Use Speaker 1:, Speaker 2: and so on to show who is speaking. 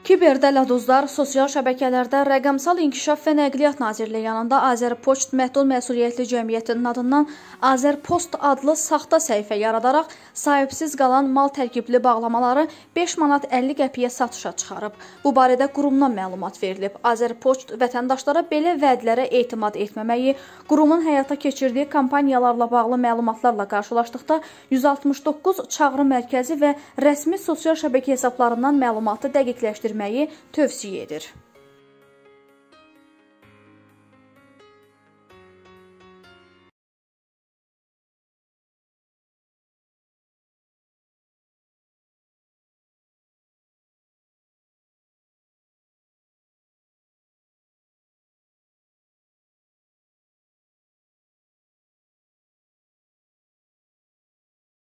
Speaker 1: Kiberdə laduzlar sosial şəbəkələrdə Rəqəmsal İnkişaf və Nəqliyyat Nazirliyi yanında Azərpoçt Məhdud Məsuliyyətli Cəmiyyətinin adından Azərpost adlı saxta səhifə yaradaraq sahibsiz qalan mal tərkibli bağlamaları 5 manat 50 qəpiyə satışa çıxarıb. Bu barədə qurumdan məlumat verilib. Azərpoçt vətəndaşlara belə vədlərə etimad etməməyi, qurumun həyata keçirdiyi kampaniyalarla bağlı məlumatlarla qarşılaşdıqda 169 çağrı mərkəzi və rəsmi sosial şəbəkə hesablarından məlumatı dəqiqləşdirməyi tövsiyə edir.